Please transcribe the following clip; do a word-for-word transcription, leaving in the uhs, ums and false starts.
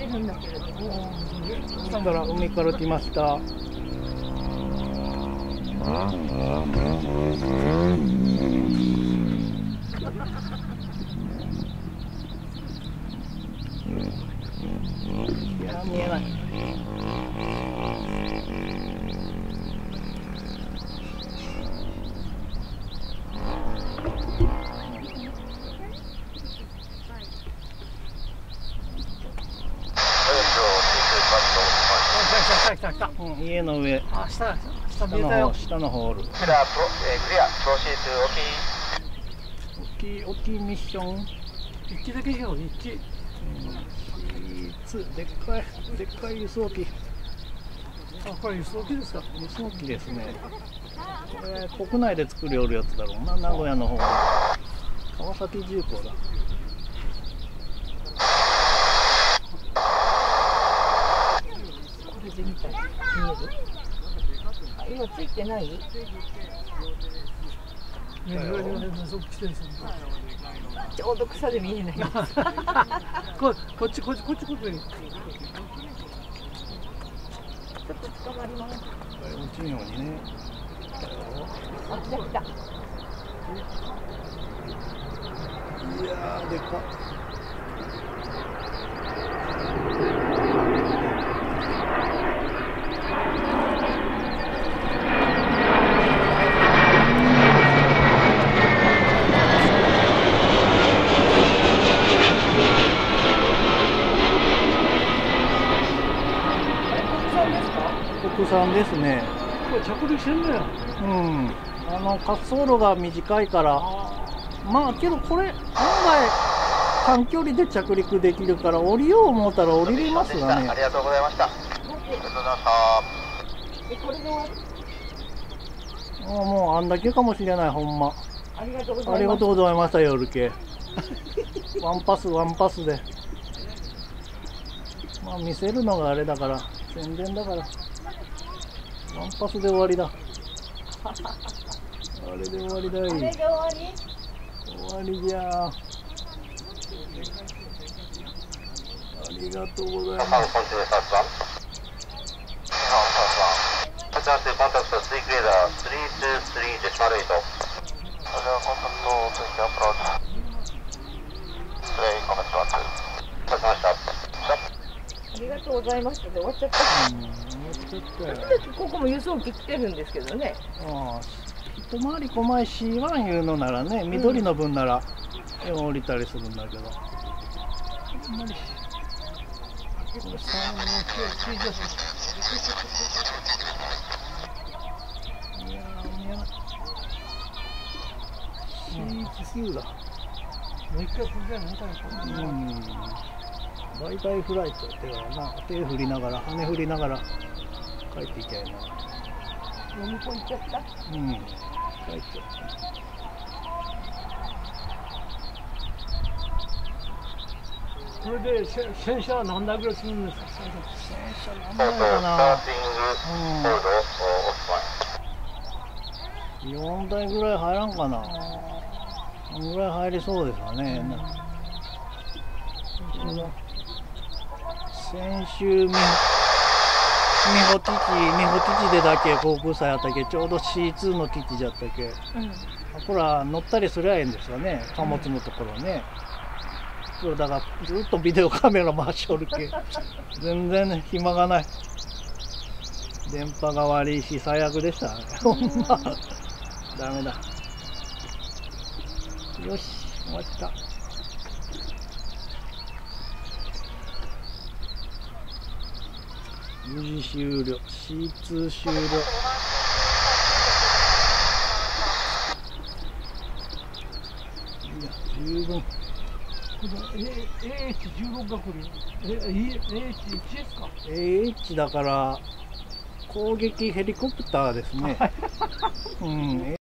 るんだけれども。 だから海から来ました。いや、見えない。 来た来た来た。 うん、家の上。 あ、下下見えたよ。 下のホール。 クリア、プロ、えー、クリア、プロシーズ、 大きい大きいミッション。 一機だけよ、一機。 でっかいでっかい輸送機。 あ、これ輸送機ですか。 輸送機ですね。これ国内で作りおるやつだろうな、名古屋の方で。川崎重工だ。 これで見たい。見える。今ついてない。ね、いろいろね、そっち来てるんですよ。ちょうど草で見えない。こ、こっち、こっち、こっち、こっち。ちょっと捕まります。 これ落ちんようにね。 あ、来た来た。 いやー、でかっ。国産ですね。 これ着陸してんだよ。 うん。あの滑走路が短いから。まあけどこれ案外短距離で着陸できるから降りよう思ったら降りれますがね。 ありがとうございました。ありがとうございました。 え、これで終わり？ あ、もうあんだけかもしれない、ほんま。 ありがとうございます。 ありがとうございました、夜系。ワンパスワンパスで。まあ見せるのがあれだから、宣伝だから。ワンパスで終わりだ。あれで終わりだい。 あれで終わり？ 終わりじゃあ。ありがとうございます。 ありがとうございましたで終わっちゃった。 うん、終わっちゃったよ。 ここも輸送機来てるんですけどね。 ああ、一回り小前 シーワン いうのならね、緑の分なら絵を降りたりするんだけど。あんまり。これさんのいやー、見えない。シーキュー だ。 もう一回これじゃないかな。 うん。バイバイフライトってからな、手振りながら、羽振りながら帰っていきゃいいな。 飲み込んじゃった。 うん。帰っちゃった。 これで洗車は何台ぐらいするんですか。 洗車何台かな。うん。よんだいぐらい入らんかな。こんぐらい入りそうですかね。先週み美保基地、美保基地でだけ航空祭やったっけ、ちょうど シーツー の基地じゃったっけ。うん、これは乗ったりすりゃええんですよね、貨物のところね。そうだからずっとビデオカメラ回しおるけ、全然、ね、暇がない。電波が悪いし最悪でしたね。ほんまダメだ。よし、終わった。無事終了。シーツー 終了。いや、十分。 これ エーエイチじゅうろく が来る。え、エーエイチいち ですか？ エーエイチ だから攻撃ヘリコプターですね。うん。